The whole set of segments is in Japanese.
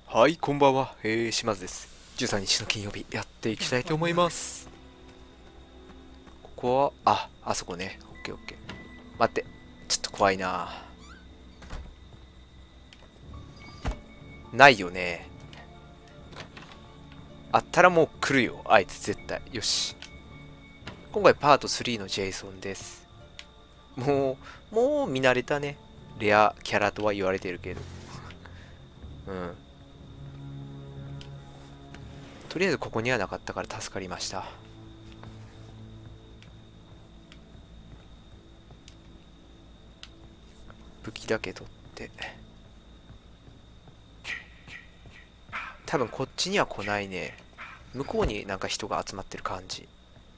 はい、こんばんは。島津です。13日の金曜日、やっていきたいと思います。ここは、あそこね。オッケーオッケー。待って。ちょっと怖いな。ないよね。あったらもう来るよ。あいつ絶対。よし。今回パート3のジェイソンです。もう見慣れたね。レアキャラとは言われてるけど。うん。とりあえずここにはなかったから助かりました。武器だけ取って。多分こっちには来ないね。向こうになんか人が集まってる感じ。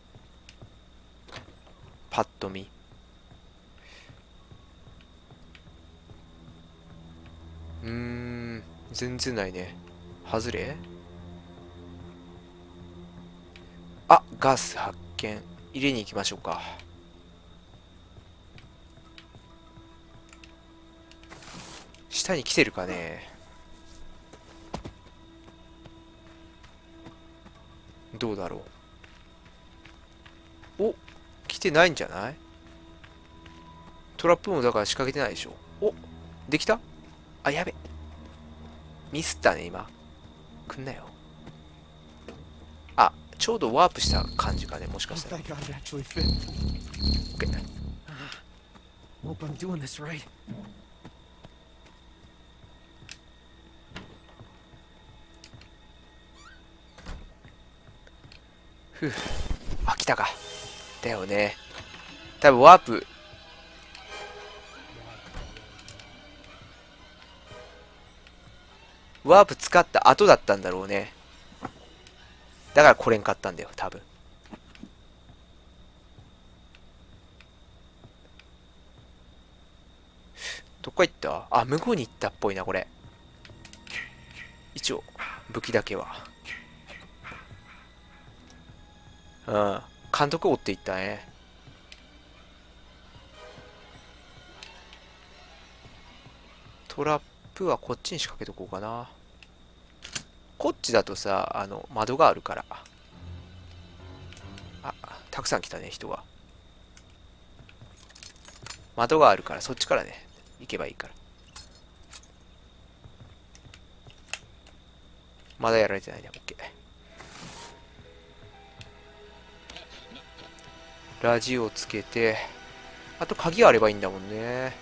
パッと見。全然ないね。外れ。ガス発見。入れに行きましょうか。下に来てるかね。どうだろう。来てないんじゃない？トラップもだから仕掛けてないでしょ。できた？やべ。ミスったね、今。来んなよ。ちょうどワープした感じかね、もしかしたら。ふう。来たか。だよね。多分ワープ使った後だったんだろうね。だから来れんかったんだよ、多分。どこ行った？向こうに行ったっぽいな、これ。一応、武器だけは。監督追っていったね。トラップはこっちに仕掛けとこうかな。こっちだとさ、窓があるから。たくさん来たね、人が。窓があるから、そっちからね、行けばいいから。まだやられてないね、オッケー。ラジオつけて、あと鍵あればいいんだもんね。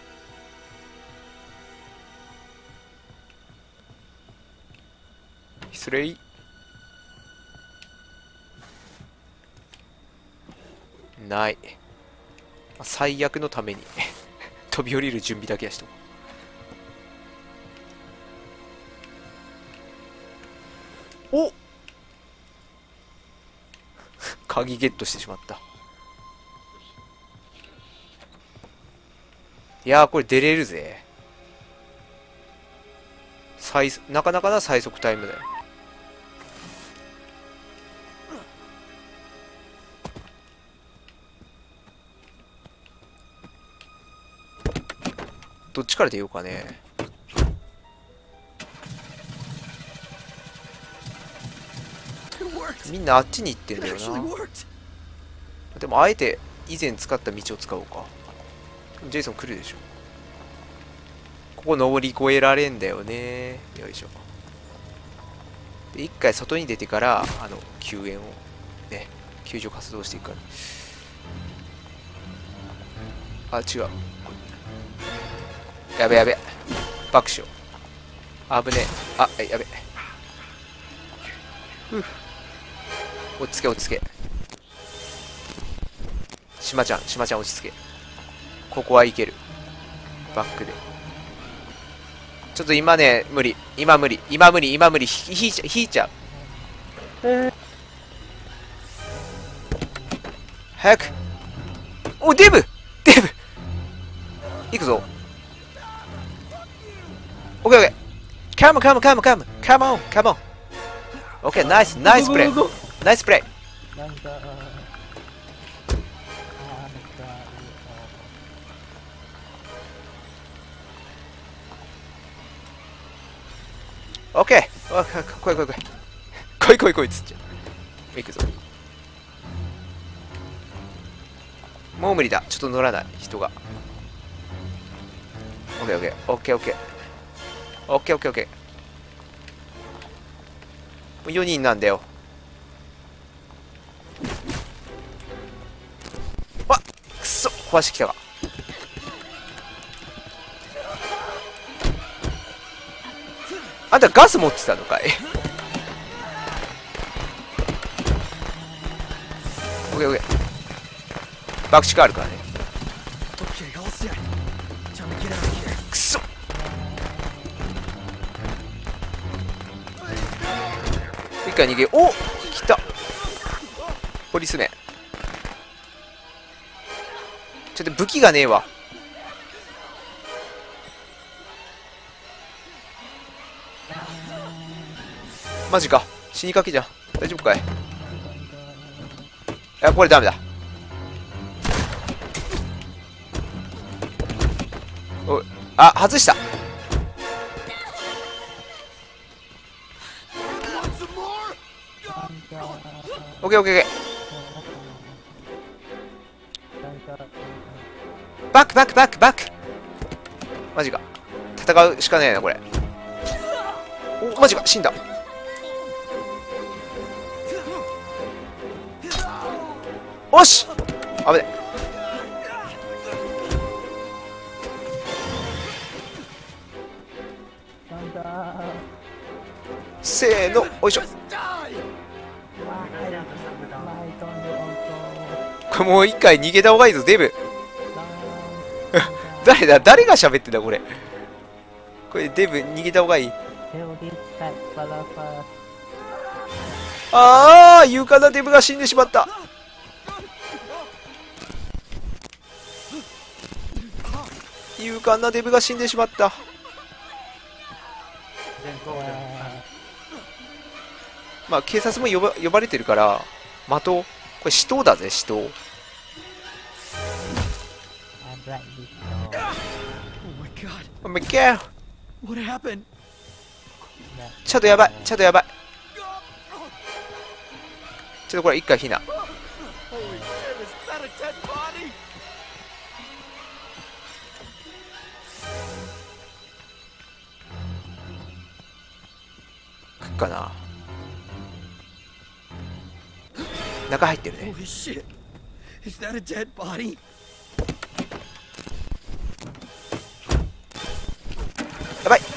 失礼。ない。最悪のために飛び降りる準備だけはしとこう。鍵ゲットしてしまった。いやー、これ出れるぜ。なかなかな最速タイムだよ。どっちから出ようかね。みんなあっちに行ってんだよな。でもあえて以前使った道を使おうか。ジェイソン来るでしょ。ここ登り越えられんだよね。よいしょ。で、一回外に出てから、救援を、ね、救助活動していくから。違う。やべやべ。爆笑。危ねえ。やべ。落ち着け落ち着け。しまちゃん落ち着け。ここはいける。バックで。ちょっと今ね、無理。今無理。引いちゃう。早く。デブ行くぞ。オッケーオッケー。カモン。オッケー、ナイスプレイ。ナイスプレイ。 オッケー。来い来い来い。来い来い来いっつっちゃう。行くぞ。もう無理だ。ちょっと乗らない。人が。オッケーオッケー。オッケーオッケー。オッケーオッケーオッケー。もう4人なんだよ。わっくそ壊してきたか。あんたガス持ってたのかい。オッケーオッケー。爆竹あるからね。くそ一回逃げよう。お来たポリスメン。ちょっと武器がねえわ。マジか死にかけじゃん。大丈夫かい。いやこれダメだ。おいあ外した。オッケーオッケーオッケー。バックバックバックバック。マジか戦うしかねえなこれ。おマジか死んだ。おし危ねえ。せーのおいしょ。これもう一回逃げた方がいいぞデブ。誰だ誰が喋ってんだこれ。これデブ逃げた方がいい。ああ勇敢なデブが死んでしまった。勇敢なデブが死んでしまった。まあ警察も呼ばれてるから的これ死闘だぜ死闘。お前けちょっとやばいちょっとやばい。ちょっとこれ一回避難。来っかな。中入ってるね。やばい。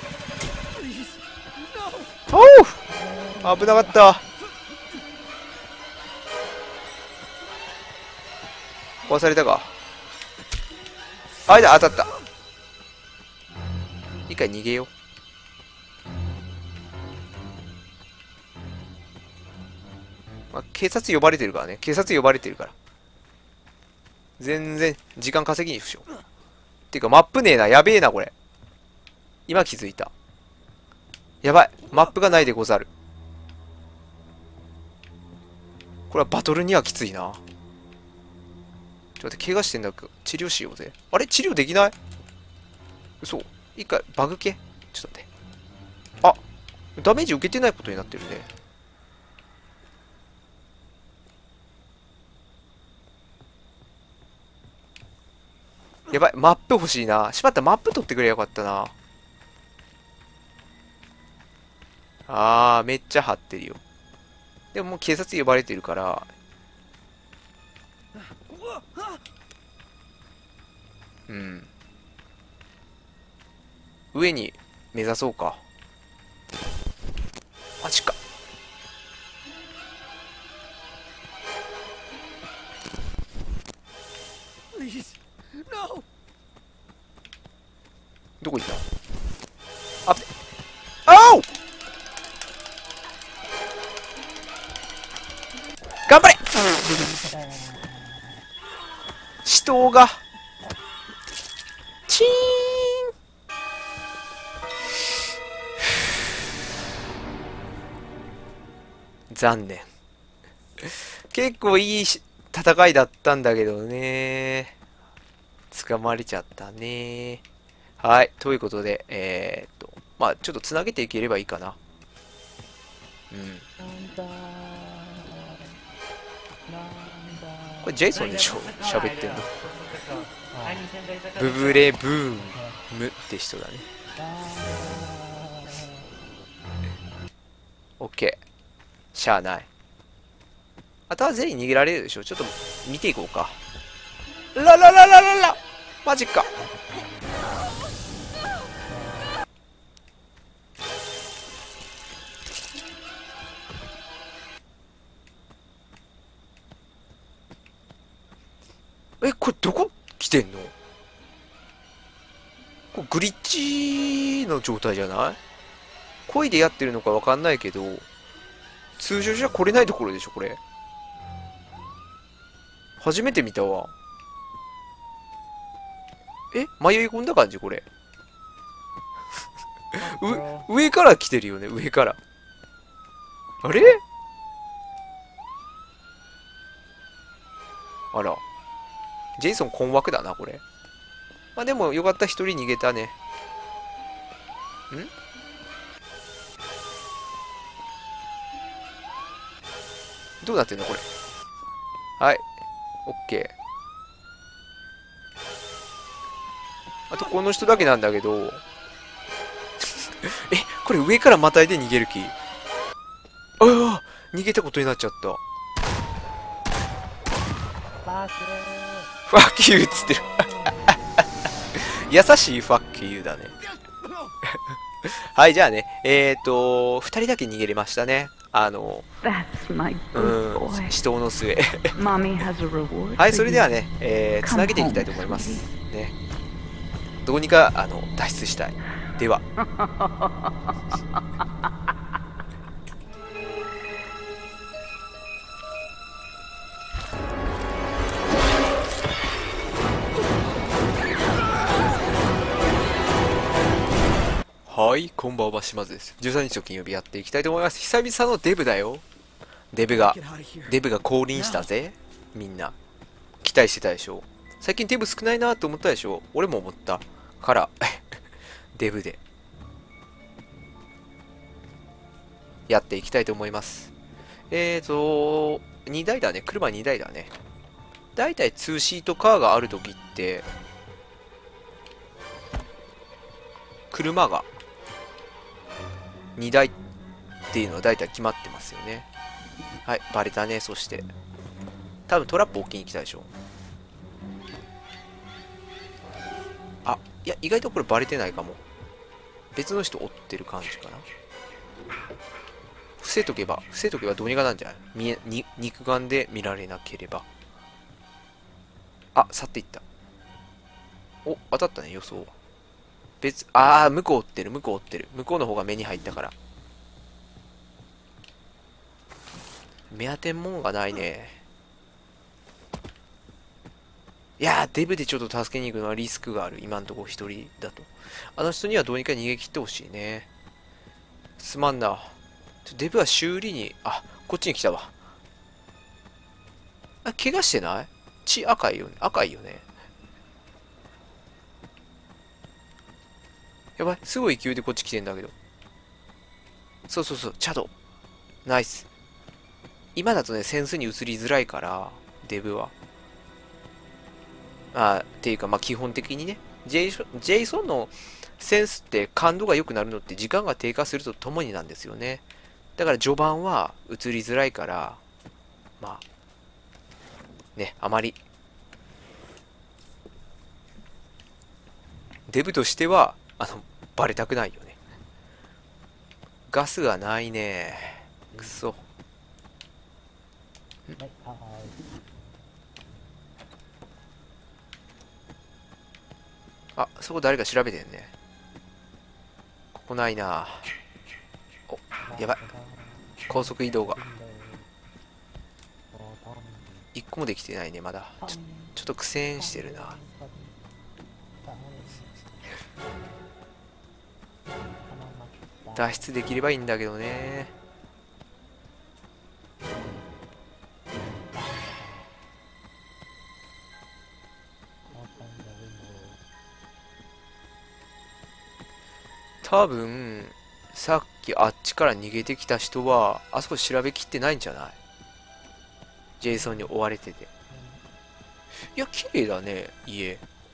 おう危なかった。壊されたか。あいだ当たった。一回逃げよう。まあ、警察呼ばれてるからね。警察呼ばれてるから。全然時間稼ぎにしよう。ていうかマップねえな。やべえなこれ。今気づいた。やばい。マップがないでござる。これはバトルにはきついな。ちょっと待って、怪我してんだけど、治療しようぜ。あれ治療できない？嘘。一回、バグ系ちょっと待って。あ、ダメージ受けてないことになってるね。やばい、マップ欲しいな。しまった、マップ取ってくれよかったな。あー、めっちゃ張ってるよ。でももう警察呼ばれてるから。うん。上に目指そうか。マジか。どこ行った？あっ、あお！頑張れ！死闘がチーン。残念。結構いい戦いだったんだけどね。捕まれちゃったね。はい。ということで、 まあちょっとつなげていければいいかな。うん。これジェイソンでしょ喋ってんの。ブブレブームって人だね。オッケー。しゃあない。あとは全員逃げられるでしょ。ちょっと見ていこうか。ララララララマジか。え、これどこ来てんの？これグリッチの状態じゃない？恋でやってるのかわかんないけど、通常じゃ来れないところでしょ、これ。初めて見たわ。え、迷い込んだ感じ、これ。上から来てるよね、上から。あれ？あら。ジェイソン困惑だな、これ。まあでも、よかった、一人逃げたね。どうなってんの、これ。はい。オッケー。あと、この人だけなんだけど。え、これ上からまたいで逃げる気？ああ、逃げたことになっちゃった。ファッキューっつってる。優しいファッキューだね。はい、じゃあね、二人だけ逃げれましたね。死闘の末。はい、それではね、つなげていきたいと思います。ね。どうにか、脱出したい。では。はい、こんばんは、島津です。13日の金曜日やっていきたいと思います。久々のデブだよ。デブが降臨したぜ。みんな。期待してたでしょ。最近デブ少ないなって思ったでしょ。俺も思った。から、デブで。やっていきたいと思います。2台だね。車2台だね。だいたい2シートカーがあるときって、車が2台っていうのはだいたい決まってますよね。はい、バレたね。そして。多分トラップ置きに来たでしょ。あ、いや、意外とこれバレてないかも。別の人追ってる感じかな。伏せとけばどうにかなんじゃない？肉眼で見られなければ。あ、去っていった。お、当たったね、予想。向こう追ってる。向こうの方が目に入ったから。目当てんもんがないね。いやー、デブでちょっと助けに行くのはリスクがある。今んとこ一人だと。あの人にはどうにか逃げ切ってほしいね。すまんな。デブは修理に、こっちに来たわ。怪我してない？血赤いよね。やばい、すごい勢いでこっち来てんだけど。そう、チャド。ナイス。今だとね、センスに移りづらいから、デブは。っていうか、基本的にね、ジェイソンのセンスって感度が良くなるのって時間が低下するとともになんですよね。だから序盤は移りづらいから、ね、あまり。デブとしては、バレたくないよね。ガスがないね。くそ。そこ誰か調べてんね。ここないな。お、やばい。高速移動が。一個もできてないね、まだ。ちょっと苦戦してるな。脱出できればいいんだけどね。 多分、さっきあっちから逃げてきた人は、あそこ調べきってないんじゃない？ジェイソンに追われてて。いや、綺麗だね、家。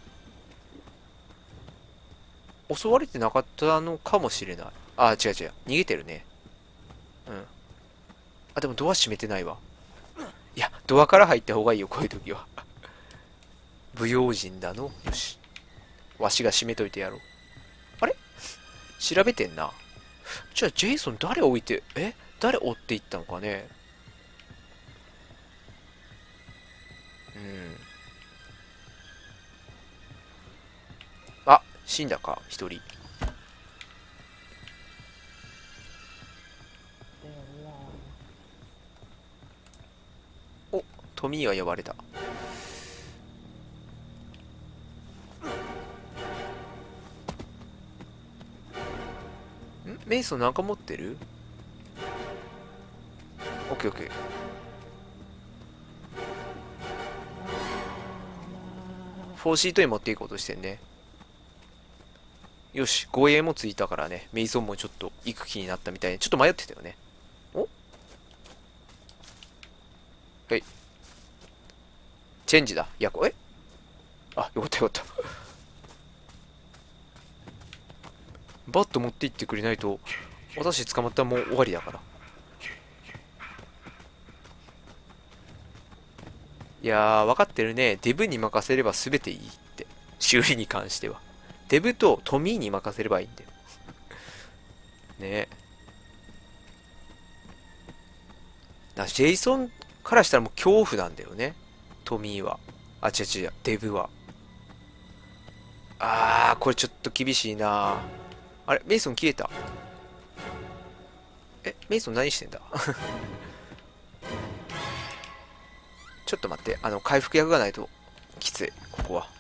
襲われてなかったのかもしれない。あ、違う違う。逃げてるね。うん。あ、でもドア閉めてないわ。いや、ドアから入った方がいいよ、こういう時は。不用心だの。よし。わしが閉めといてやろう。あれ調べてんな。じゃあ、ジェイソン誰置いて、誰追っていったのかね。うん。あ、死んだか、一人。お、トミーは呼ばれた。メイソンなんか持ってる？オッケーオッケー。フォーシートに持っていこうとしてんね。よし、護衛もついたからね、メイソンもちょっと行く気になったみたいに、ちょっと迷ってたよね。おはい。チェンジだ。いや、あ、よかったよかった。バット持って行ってくれないと、私捕まったらもう終わりだから。いやー、分かってるね。デブに任せれば全ていいって。修理に関しては。デブとトミーに任せればいいんだよ。ね。ジェイソンからしたらもう恐怖なんだよね。トミーは。あ、違う違う、デブは。これちょっと厳しいな。あれ、メイソン消えた。メイソン何してんだ？ちょっと待って。回復薬がないときつい、ここは。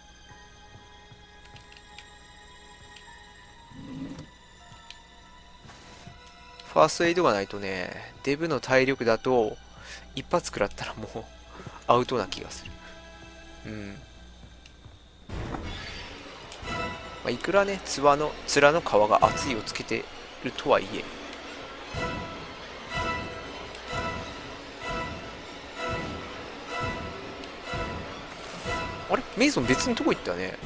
ファーストエイドがないとね、デブの体力だと、一発食らったらもう、アウトな気がする。うん。まあ、いくらね、面の皮が厚いをつけてるとはいえ。あれメイソン別のとこ行ったね。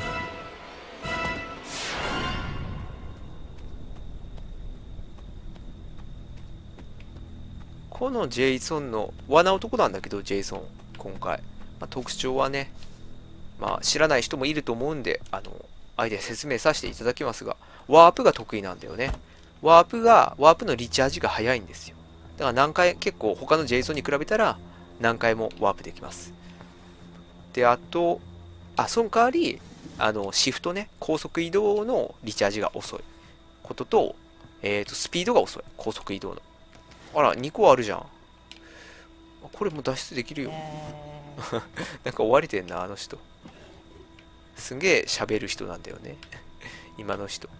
このジェイソンの罠男なんだけど、ジェイソン、今回。まあ、特徴はね、まあ、知らない人もいると思うんで、あえて説明させていただきますが、ワープが得意なんだよね。ワープのリチャージが早いんですよ。だから何回、結構他のジェイソンに比べたら、何回もワープできます。で、あと、その代わり、シフトね、高速移動のリチャージが遅いことと、スピードが遅い。高速移動の。あら、2個あるじゃん。これも脱出できるよ。なんか追われてんな、あの人。すんげえ喋る人なんだよね。今の人。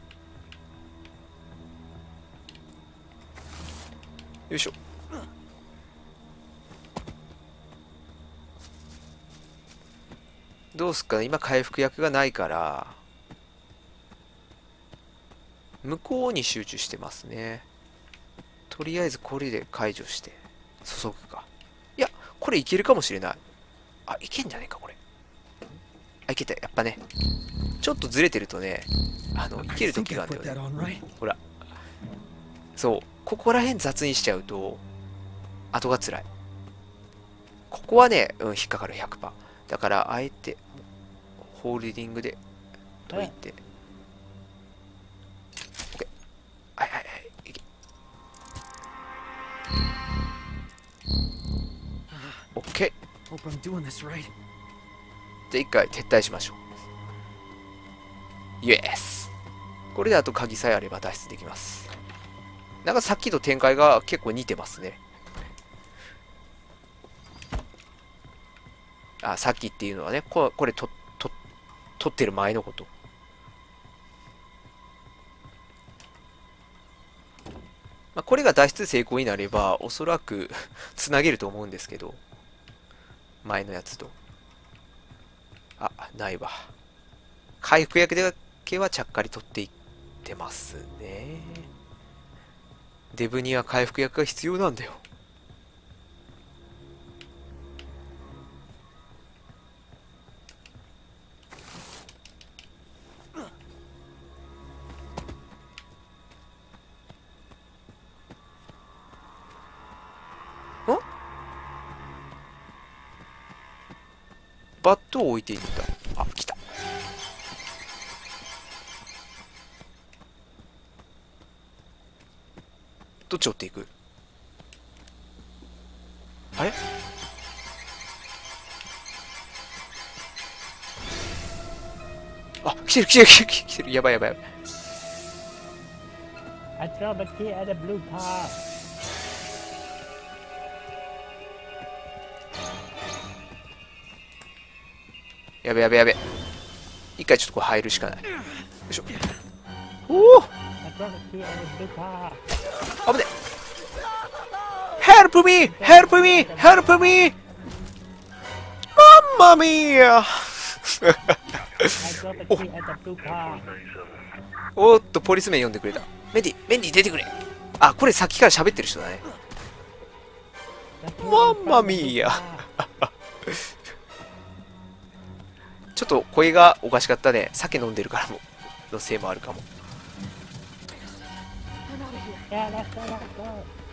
よいしょ。どうすっかね、今回復薬がないから、向こうに集中してますね。とりあえずこれで解除して、注ぐか。いや、これいけるかもしれない。いけんじゃねえか、これ。いけた。やっぱね、ちょっとずれてるとね、いける時があるんだよね。ほら。そう。ここら辺雑にしちゃうと、後が辛い。ここはね、引っかかる100%。だから、あえて、ホールディングで、解いて。OK。はいはいはい。いけ。OK。じゃあ一回撤退しましょう。イエス。これであと鍵さえあれば脱出できます。なんかさっきと展開が結構似てますね。さっきっていうのはね、これ撮ってる前のこと。まあ、これが脱出成功になれば、おそらくつなげると思うんですけど、前のやつと。ないわ。回復薬だけはちゃっかり取っていてますね。デブには回復薬が必要なんだよ。バットを置いていった。あ、来た。どっち追っていく？あれ？あ、来てる来てる来てる来てる。やばいやばいやばい。 I drop a key at the blue car. やべやべやべ。一回ちょっとこう入るしかない。よいしょ。おお、 I drop a key at the blue car. 危ね。Help me! Help me! Help me! マンマミー I drop a key at the blue car. おっと、ポリス名呼んでくれた。メンディ、メンディ出てくれ。あ、これさっきから喋ってる人だね。マンマミーや。ちょっと声がおかしかったね。酒飲んでるからものせいもあるかも。 Yeah, let's go, let's go.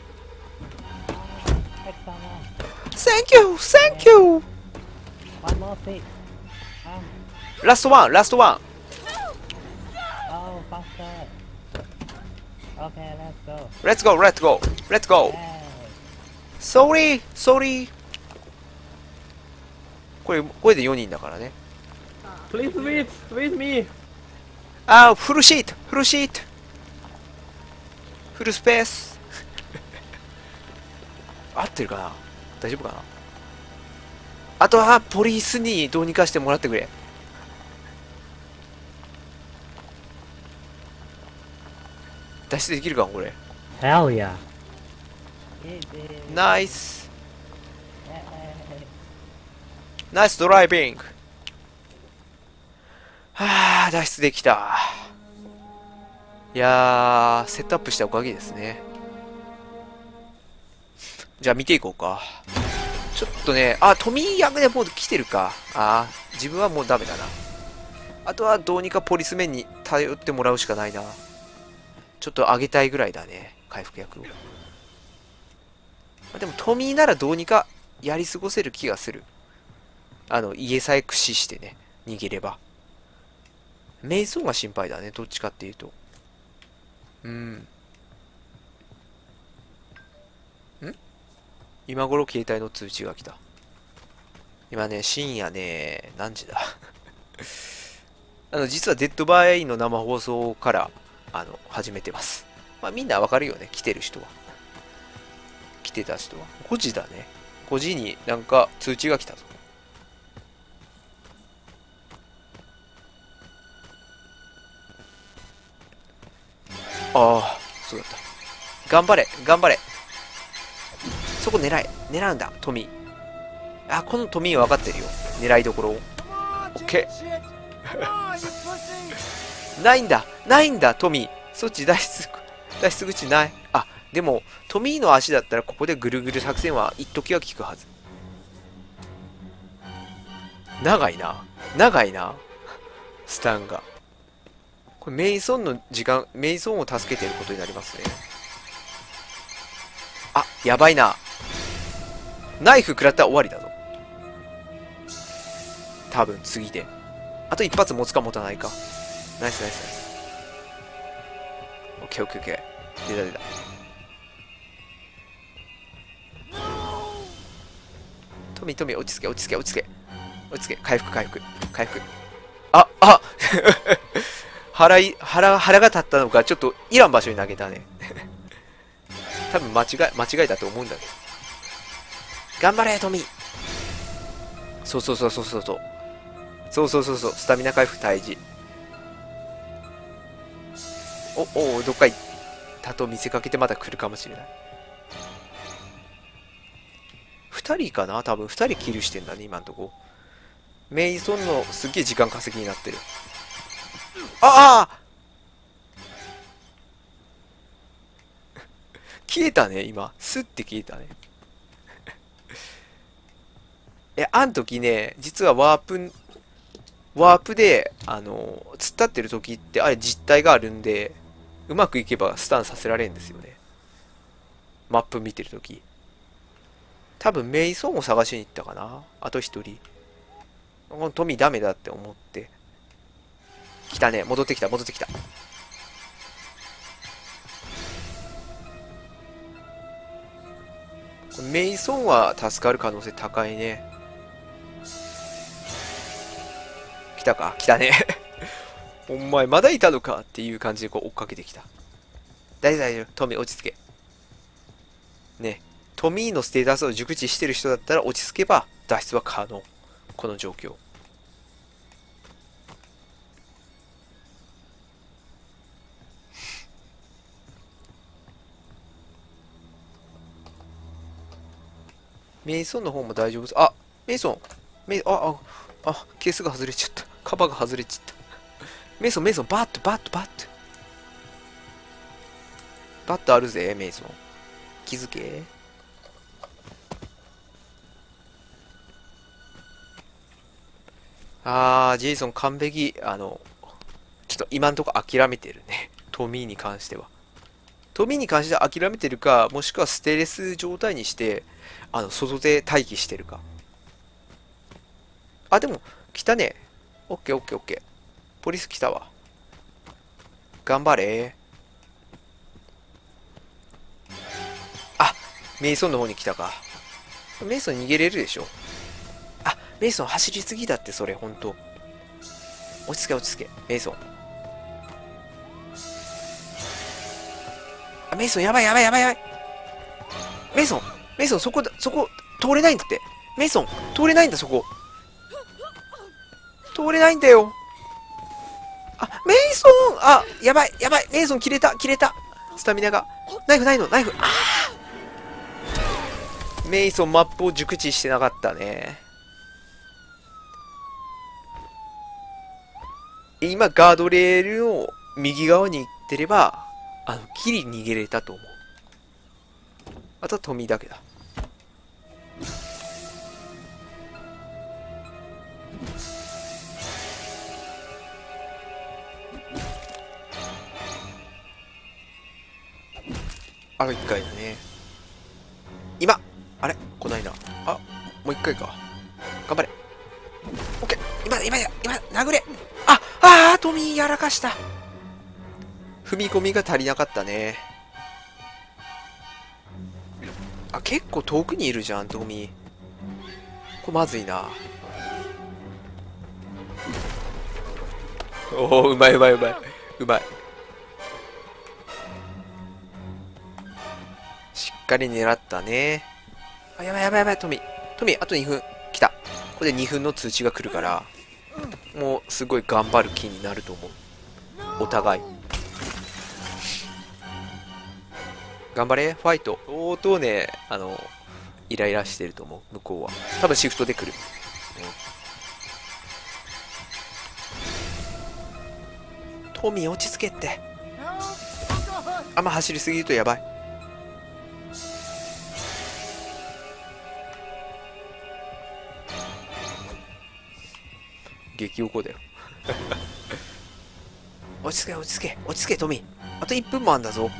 Take someone. Thank you! Thank you! One more seat. Last one! Last one! Oh, faster. Okay, let's go. Let's go! Let's go! Let's go! Hey. Sorry! Sorry! これで4人だからね。 Please with me. あー、フルシートフルシートフルスペース合ってるかな、大丈夫かな。あとはポリスにどうにかしてもらってくれ。脱出できるかこれ。 Hell yeah. Easy. ナイス Hey. ナイスドライビング。はあ、脱出できた。いやー、セットアップしたおかげですね。じゃあ見ていこうか。ちょっとね、あ、トミー役でもう来てるか。あー、自分はもうダメだな。あとはどうにかポリスメンに頼ってもらうしかないな。ちょっと上げたいぐらいだね、回復薬を。でもトミーならどうにかやり過ごせる気がする。家さえ駆使してね、逃げれば。メイソンが心配だね、どっちかっていうと。今頃携帯の通知が来た。今ね、深夜ね、何時だ実はデッドバイの生放送から、始めてます。まあみんなわかるよね、来てる人は。来てた人は。5時だね。5時になんか通知が来たぞ。ああ、そうだった。頑張れ、頑張れ。そこ狙うんだ、トミー。あ、このトミーは分かってるよ。狙いどころを。オッケー。ないんだ、トミー。そっち脱出口ない。あ、でも、トミーの足だったらここでぐるぐる作戦は一時は効くはず。長いな。スタンが。これメイソンの時間、メイソンを助けてることになりますね。あ、やばいな。ナイフ食らったら終わりだぞ。多分次で。あと一発持つか持たないか。ナイス。オッケー。出た。トミー、落ち着け。回復。あ腹が立ったのか、ちょっといらん場所に投げたね。多分間違いだと思うんだけど。頑張れ、トミー。そう。スタミナ回復大事。どっか行ったと見せかけてまた来るかもしれない。2人かな、多分2人キルしてんだね、今んとこ。メイソンのすっげえ時間稼ぎになってる。 消えたね、今。スッて消えたね。あん時ね、実はワープで、突っ立ってる時って、あれ実体があるんで、うまくいけばスタンさせられるんですよね。マップ見てる時。多分メイソンを探しに行ったかな。あと一人。このトミーダメだって思って。来たね。戻ってきた、戻ってきた。メイソンは助かる可能性高いね。来たか、来たね。お前まだいたのかっていう感じでこう追っかけてきた。大丈夫大丈夫。トミー落ち着け。ね。トミーのステータスを熟知してる人だったら落ち着けば脱出は可能。この状況。メイソンの方も大丈夫です。あ、メイソン。ケースが外れちゃった。カバーが外れちゃった。メイソン、バット。バットあるぜ、メイソン。気づけ。ジェイソン完璧。ちょっと今んとこ諦めてるね。トミーに関しては。トミーに関しては諦めてるか、もしくはステレス状態にして、外で待機してるか。あ、でも、来たね。オッケー。ポリス来たわ。頑張れ。あ、メイソンの方に来たか。メイソン逃げれるでしょ。あ、メイソン走りすぎだって、それ、ほんと。落ち着け。メイソン。あ、メイソン、やばい。メイソン、そこ、通れないんだって。メイソン、通れないんだ、そこ。通れないんだよ。あ、メイソン、やばい。メイソン切れた。スタミナが。ナイフ。メイソンマップを熟知してなかったね。今、ガードレールの右側に行ってれば、ギリ逃げれたと思う。あとはトミーだけだ。あと1回だね。今あれ来ないな。あ、もう1回か。頑張れ。オッケー。今、殴れ。トミーやらかした。踏み込みが足りなかったね。結構遠くにいるじゃん、トミー。これまずいな。おお、うまい。しっかり狙ったね。やばい、トミー、あと2分。来た。これで2分の通知が来るから、もうすごい頑張る気になると思う。お互い。頑張れ、ファイト。相当ね、イライラしてると思う、向こうは。多分シフトで来る。トミー落ち着けって。あんま走りすぎるとやばい。激おこだよ。落ち着け、トミー。あと1分もあんだぞ。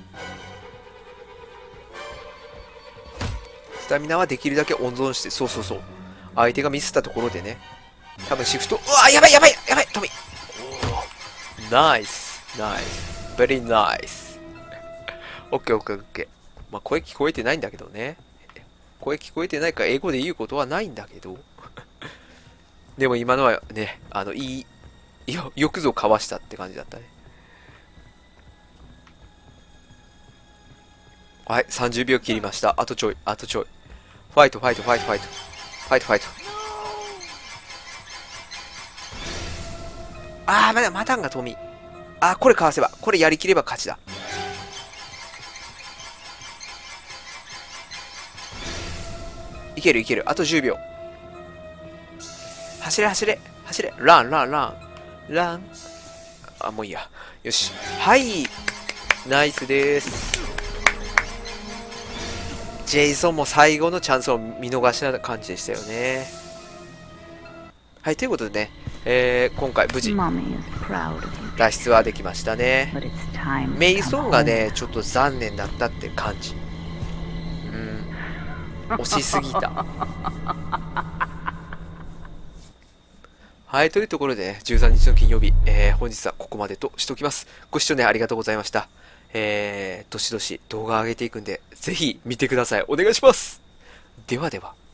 スタミナはできるだけ温存して、そう。相手がミスったところでね。多分シフト、やばい、トミー。ナイス。ベリーナイス。オッケー。まあ、声聞こえてないんだけどね。声聞こえてないから英語で言うことはないんだけど。でも今のはね、よくぞかわしたって感じだったね。はい、30秒切りました。あとちょい。ファイト。またんがトミー。これかわせば。これやりきれば勝ちだ。いける。あと10秒。走れ。ラン。もういいや。よし。はい。ナイスです。 ジェイソンも最後のチャンスを見逃した感じでしたよね。はい、ということでね、今回無事 Mommy is proud of you. 脱出はできましたね。 But it's time to メイ come ソンが home. ねちょっと残念だったって感じ。惜しすぎた。はい、というところで、ね、13日の金曜日、本日はここまでとしておきます。ご視聴ね、ありがとうございました。どしどし動画上げていくんで、ぜひ見てください。お願いします。ではでは。